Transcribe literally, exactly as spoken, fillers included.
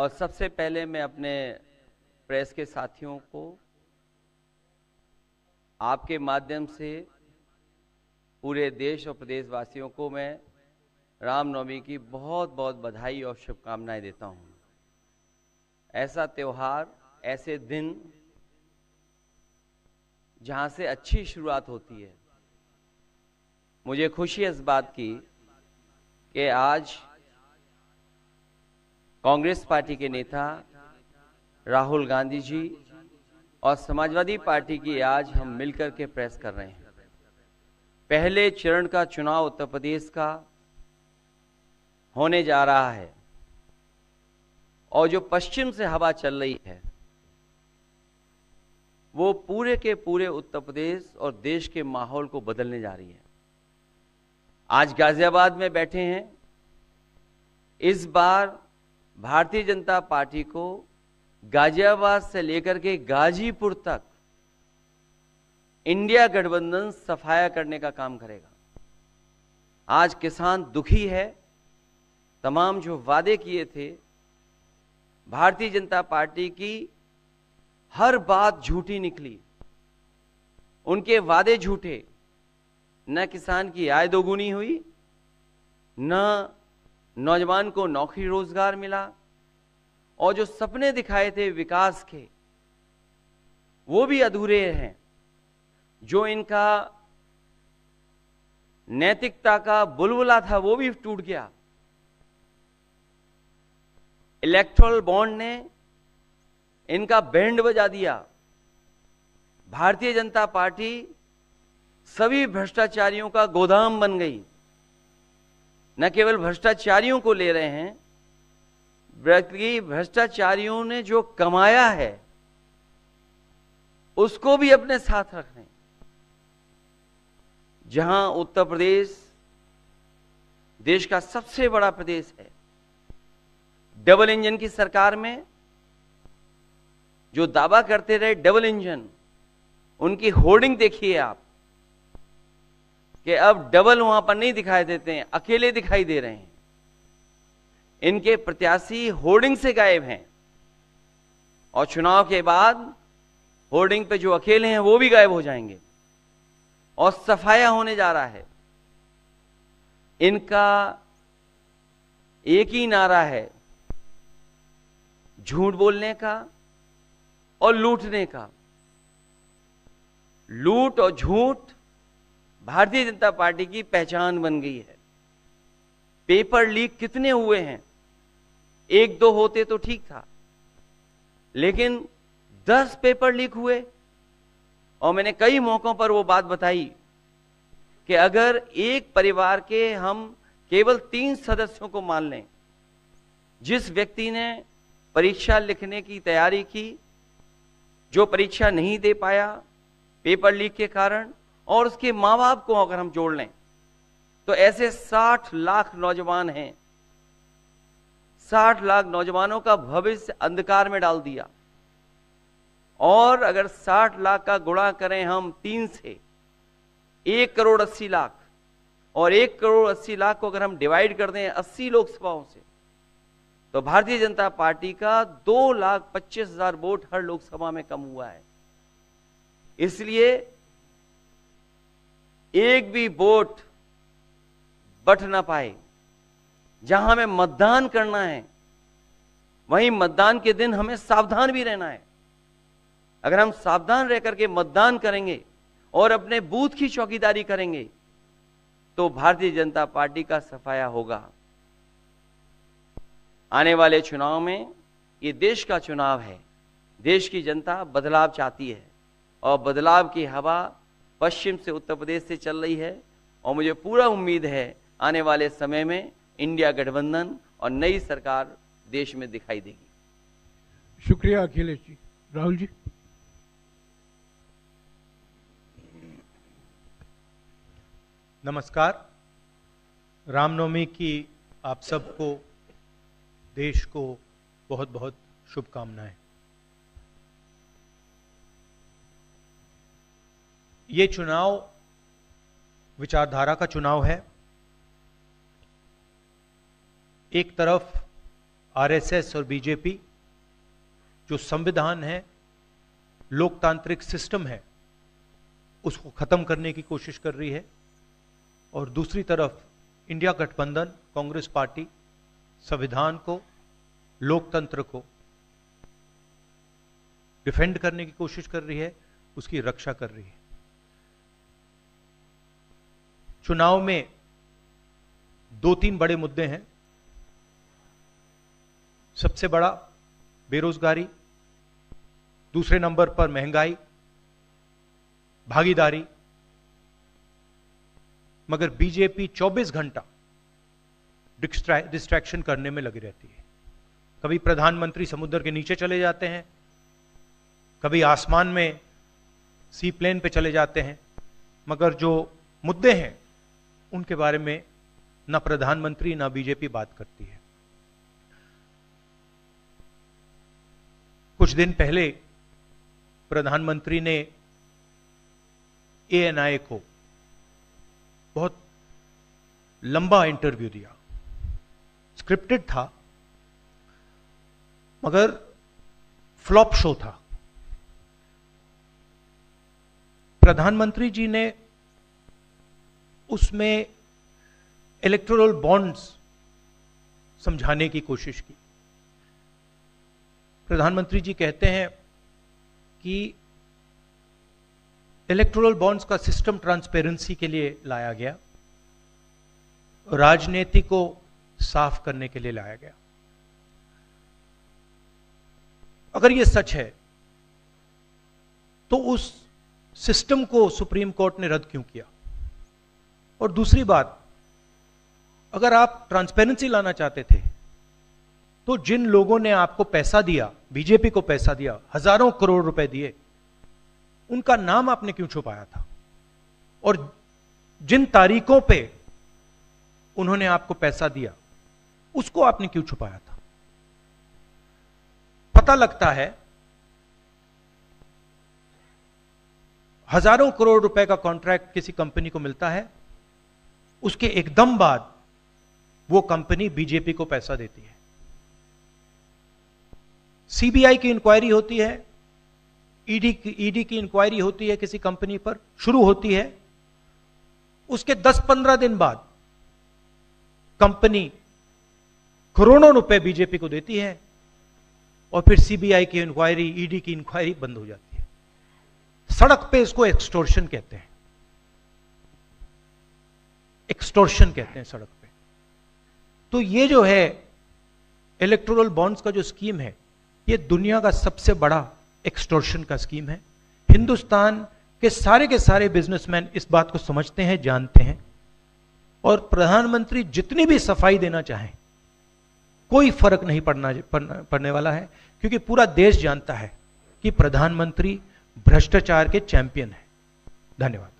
और सबसे पहले मैं अपने प्रेस के साथियों को आपके माध्यम से पूरे देश और प्रदेशवासियों को मैं रामनवमी की बहुत बहुत बधाई और शुभकामनाएं देता हूं। ऐसा त्योहार, ऐसे दिन जहां से अच्छी शुरुआत होती है। मुझे खुशी है इस बात की कि आज कांग्रेस पार्टी के नेता राहुल गांधी जी और समाजवादी पार्टी की आज हम मिलकर के प्रेस कर रहे हैं। पहले चरण का चुनाव उत्तर प्रदेश का होने जा रहा है और जो पश्चिम से हवा चल रही है वो पूरे के पूरे उत्तर प्रदेश और देश के माहौल को बदलने जा रही है। आज गाजियाबाद में बैठे हैं। इस बार भारतीय जनता पार्टी को गाजियाबाद से लेकर के गाजीपुर तक इंडिया गठबंधन सफाया करने का काम करेगा। आज किसान दुखी है। तमाम जो वादे किए थे, भारतीय जनता पार्टी की हर बात झूठी निकली। उनके वादे झूठे। न किसान की आय दोगुनी हुई, न नौजवान को नौकरी रोजगार मिला, और जो सपने दिखाए थे विकास के वो भी अधूरे हैं। जो इनका नैतिकता का बुलबुला था वो भी टूट गया। इलेक्टोरल बॉन्ड ने इनका बैंड बजा दिया। भारतीय जनता पार्टी सभी भ्रष्टाचारियों का गोदाम बन गई। न केवल भ्रष्टाचारियों को ले रहे हैं, बल्कि भ्रष्टाचारियों ने जो कमाया है उसको भी अपने साथ रख रहे हैं। जहां उत्तर प्रदेश देश का सबसे बड़ा प्रदेश है, डबल इंजन की सरकार में जो दावा करते रहे डबल इंजन, उनकी होर्डिंग देखिए आप कि अब डबल वहां पर नहीं दिखाई देते हैं, अकेले दिखाई दे रहे हैं। इनके प्रत्याशी होर्डिंग से गायब हैं और चुनाव के बाद होर्डिंग पे जो अकेले हैं वो भी गायब हो जाएंगे और सफाया होने जा रहा है। इनका एक ही नारा है, झूठ बोलने का और लूटने का। लूट और झूठ भारतीय जनता पार्टी की पहचान बन गई है। पेपर लीक कितने हुए हैं? एक दो होते तो ठीक था, लेकिन दस पेपर लीक हुए। और मैंने कई मौकों पर वो बात बताई कि अगर एक परिवार के हम केवल तीन सदस्यों को मान लें, जिस व्यक्ति ने परीक्षा लिखने की तैयारी की, जो परीक्षा नहीं दे पाया पेपर लीक के कारण, और उसके मां बाप को अगर हम जोड़ लें तो ऐसे साठ लाख नौजवान हैं। साठ लाख नौजवानों का भविष्य अंधकार में डाल दिया। और अगर साठ लाख का गुणा करें हम तीन से, एक करोड़ अस्सी लाख, और एक करोड़ अस्सी लाख को अगर हम डिवाइड कर दें अस्सी लोकसभाओं से, तो भारतीय जनता पार्टी का दो लाख पच्चीस हजार वोट हर लोकसभा में कम हुआ है। इसलिए एक भी वोट बट ना पाए। जहां हमें मतदान करना है वहीं मतदान के दिन हमें सावधान भी रहना है। अगर हम सावधान रह करके मतदान करेंगे और अपने बूथ की चौकीदारी करेंगे तो भारतीय जनता पार्टी का सफाया होगा। आने वाले चुनाव में, ये देश का चुनाव है, देश की जनता बदलाव चाहती है और बदलाव की हवा पश्चिम से उत्तर प्रदेश से चल रही है। और मुझे पूरा उम्मीद है आने वाले समय में इंडिया गठबंधन और नई सरकार देश में दिखाई देगी। शुक्रिया अखिलेश जी। राहुल जी। नमस्कार। रामनवमी की आप सबको, देश को बहुत बहुत शुभकामनाएं। ये चुनाव विचारधारा का चुनाव है। एक तरफ आरएसएस और बीजेपी जो संविधान है, लोकतांत्रिक सिस्टम है, उसको खत्म करने की कोशिश कर रही है, और दूसरी तरफ इंडिया गठबंधन, कांग्रेस पार्टी संविधान को, लोकतंत्र को डिफेंड करने की कोशिश कर रही है, उसकी रक्षा कर रही है। चुनाव में दो तीन बड़े मुद्दे हैं। सबसे बड़ा बेरोजगारी, दूसरे नंबर पर महंगाई, भागीदारी। मगर बीजेपी चौबीस घंटा डिस्ट्रैक्शन करने में लगी रहती है। कभी प्रधानमंत्री समुद्र के नीचे चले जाते हैं, कभी आसमान में सी प्लेन पे चले जाते हैं, मगर जो मुद्दे हैं उनके बारे में ना प्रधानमंत्री ना बीजेपी बात करती है। कुछ दिन पहले प्रधानमंत्री ने एएनआई को बहुत लंबा इंटरव्यू दिया। स्क्रिप्टेड था, मगर फ्लॉप शो था। प्रधानमंत्री जी ने उसमें इलेक्टोरल बॉन्ड्स समझाने की कोशिश की। प्रधानमंत्री जी कहते हैं कि इलेक्टोरल बॉन्ड्स का सिस्टम ट्रांसपेरेंसी के लिए लाया गया, राजनीति को साफ करने के लिए लाया गया। अगर यह सच है तो उस सिस्टम को सुप्रीम कोर्ट ने रद्द क्यों किया? और दूसरी बात, अगर आप ट्रांसपेरेंसी लाना चाहते थे तो जिन लोगों ने आपको पैसा दिया, बीजेपी को पैसा दिया, हजारों करोड़ रुपए दिए, उनका नाम आपने क्यों छुपाया था? और जिन तारीखों पे उन्होंने आपको पैसा दिया उसको आपने क्यों छुपाया था? पता लगता है हजारों करोड़ रुपए का कॉन्ट्रैक्ट किसी कंपनी को मिलता है, उसके एकदम बाद वो कंपनी बीजेपी को पैसा देती है। सीबीआई की इंक्वायरी होती है, ईडी की ईडी की इंक्वायरी होती है किसी कंपनी पर, शुरू होती है, उसके दस पंद्रह दिन बाद कंपनी करोड़ों रुपए बीजेपी को देती है और फिर सीबीआई की इंक्वायरी, ईडी की इंक्वायरी बंद हो जाती है। सड़क पे इसको एक्सटोर्शन कहते हैं, एक्सटोर्शन कहते हैं सड़क पे। तो ये जो है इलेक्टोरल बॉन्ड्स का जो स्कीम है, ये दुनिया का सबसे बड़ा एक्सटोर्शन का स्कीम है। हिंदुस्तान के सारे के सारे बिजनेसमैन इस बात को समझते हैं, जानते हैं, और प्रधानमंत्री जितनी भी सफाई देना चाहें कोई फर्क नहीं पड़ना पड़ने वाला है, क्योंकि पूरा देश जानता है कि प्रधानमंत्री भ्रष्टाचार के चैंपियन है। धन्यवाद।